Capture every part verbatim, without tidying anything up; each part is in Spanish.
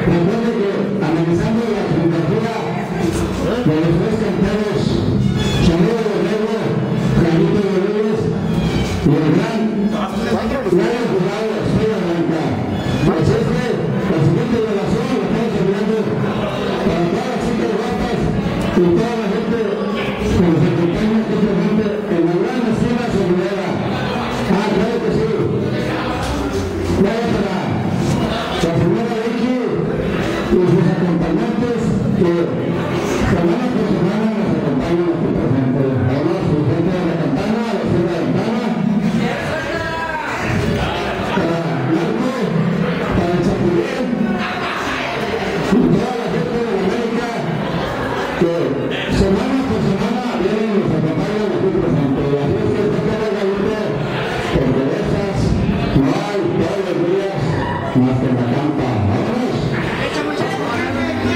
Recuerde que analizando la fotografía de los tres cantados, Samuel Borrego, Jaimito Rodríguez y el gran Mario Jurado, Estrella Blanca. Pues este, la siguiente relación la estamos enviando para todas las chicas guapas y toda la gente que nos acompaña justamente en la gran esquina sonidera. Ah, claro que sí. Vaya para la señora Vicky y sus acompañantes que semana por semana nos acompañan aquí presentes. Vamos, su gente de la campana, la ciudad de la campana. Para Marco, para el Chapulín y toda la gente de la América que semana por semana vienen y nos acompañan aquí presentes. Así es que esta cara galleta, porque de esas no hay todos los días más que en la campa. ¡Vámonos!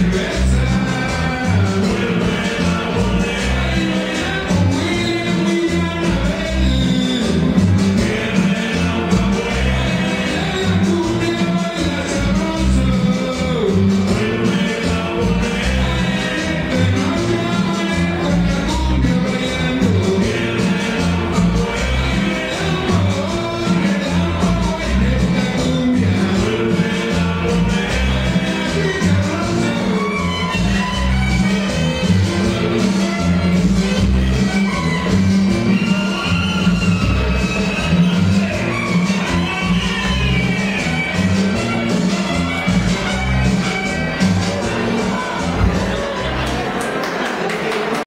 Silvestre.